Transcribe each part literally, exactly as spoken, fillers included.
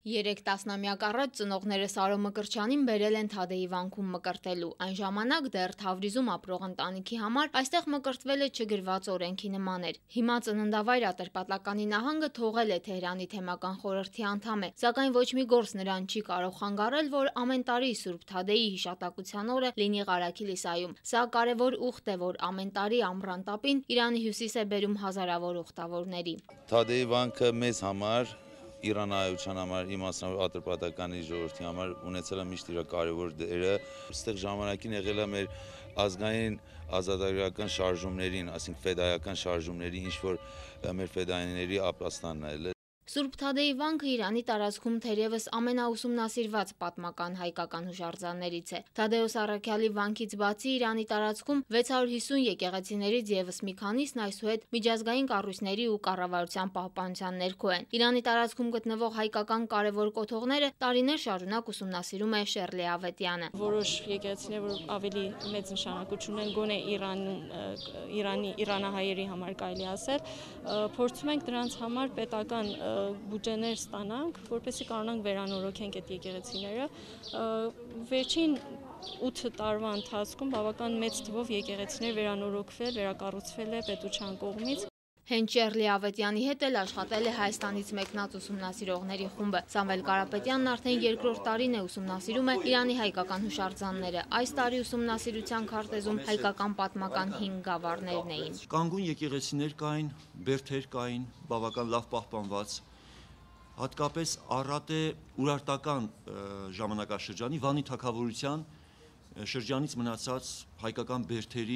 Երեք տասնամյակ առաջ ծնողները Սարո Մկրտչյանին բերել են Թադեի վանքում մկրտելու։ Այն ժամանակ դեռ Թավրիզում ապրող ընտանիքի համար այստեղ մկրտվելը չգրված օրենքի նման էր։ Հիմա ծննդավայր Ատրպատականի նահանգը թողել է Թեհրանի թեմական խորհրդի անդամ է, սակայն ոչ մի գործ նրան չի կարող խանգարել, որ ամեն տարի Սուրբ Թադեի հիշատակության օրը լինի Ղարաքիլիսայում։ Սա կարևոր ուխտ է, որ ամեն տարի ամռան տապին Իրանի հյուսիս է բերում հազարավոր ուխտավորների։ Թադեի վանքը մեզ համար Իրանայության համար, իմ ասնավոր Ատրպատականի ժողովրդի համար ունեցել է միշտ իր կարևոր դերը։ Այստեղ ժամանակին եղել է մեր ազգային ազատագրական շարժումներին, այսինքն ֆեդայական շարժումների, ինչ որ մեր ֆեդայիների ապաստանն է։ Սուրբ Թադեի վանքը Իրանի տարածքում թերևս ամենաուսումնասիրված պատմական հայկական հուշարձաններից է։ Թադեոս Առաքյալի վանքից բացի Իրանի տարածքում վեց հարյուր հիսուն եկեղեցիներից ևս մի քանիսն այսուհետ միջազգային կառույցների ու կառավարության պահպանության ներքո են։ Իրանի տարածքում գտնվող հայկական կարևոր կոթողները տարիներ շարունակ ուսումնասիրում է Շերլի Ավետյանը։ Որոշ եկեղեցիներ, որ ավելի մեծ նշանակություն ունեն գոնե Իրանում, Իրանի իրանահայերի համար կարելի ասել, փորձում ենք դրանց համար պետական բյուջեներ ստանանք, որպեսզի կարողանանք վերանորոգենք այդ եկեղեցիները։ Վերջին ութ տարվա ընթացքում բավական մեծ թվով եկեղեցիներ վերանորոգվել, վերակառուցվել է պետության կողմից։ Հենց Շերլի Ավետյանի հետ էլ աշխատել է Հայաստանից մեկնած ուսումնասիրողների խումբը։ Սամվել Կարապետյանն արդեն երկրորդ տարին է ուսումնասիրում է Իրանի հայկական հուշարձանները։ Այս տարի ուսումնասիրության քարտեզում հայկական պատմական հինգ գավառներն էին։ Կանգուն եկեղեցիներ կային, բերդեր կային, բավական լավ պահպանված։ Հատկապես առատ է Ուրարտական ժամանակաշրջանի Վանի թագավորության շրջանից մնացած հայկական բերդերի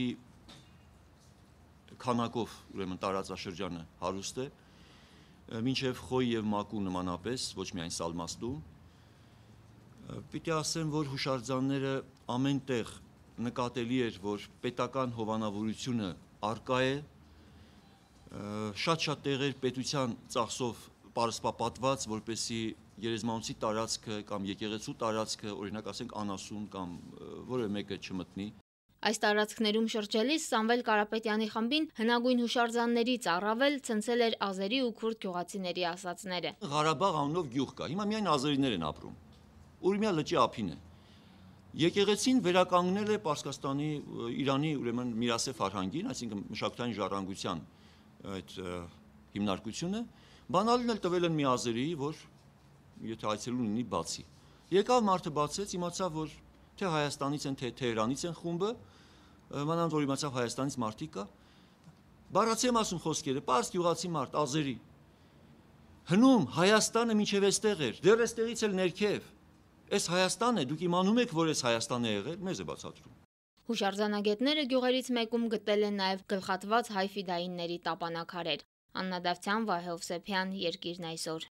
քանակով ուրեմն տարածաշրջանը հարուստ է, մինչև Խոյ եւ Մակու նմանապես, ոչ միայն Սալմաստու։ Պիտի ասեմ, որ հուշարձանները ամենտեղ նկատելի էր, որ պետական հովանավորությունը արկա է, շատ-շատ տեղեր պետության ծախսով պարսպապատված, որպեսզի գերեզմանոցի տարածքը կամ եկեղեցու տարածքը, օրինակ ասենք անասուն կամ որևէ մեկը չմտնի։ Այս տարածքներում շրջելիս Սամվել Կարապետյանի խմբին հնագույն հուշարձաններից առավել ցնցել էր ազերի ու քուրդ գյուղացիների ասածները։ Ղարաբաղ անունով գյուղ կա, հիմա միայն ազերիներ են ապրում։ Ուրմիա լճի ափին է։ Եկեղեցին վերականգնել է Պարսկաստանի Իրանի ուրեմն Միրասե Ֆարհանգին, այսինքն մշակութային ժառանգության այդ հիմնարկությունը, բանալին էլ տվել են մի ազերի, որ եթե այցելուն լինի բացի։ Եկավ մարդը բացեց, իմացավ, որ թե Հայաստանից են, թե Թեհրանից են խումբը, մանավանդ որ իմացավ Հայաստանից մարդիկ կա, բառացի եմ ասում խոսքերը, պարզ գյուղացի մարդ, ազերի։ Հնում Հայաստանը մինչև էստեղ էր, դեռ էստեղից էլ ներքև։ Այս Հայաստան է, դուք իմանում եք, որ այս Հայաստան է եղել, մեզ է բացատրում։ Հուշարձանագետները գյուղերից մեկում գտել են նաև գլխատված հայ ֆիդայինների տապանակարեր։ Աննա Դավթյան, Վահե Հովսեփյան, Երկիրն այսօր։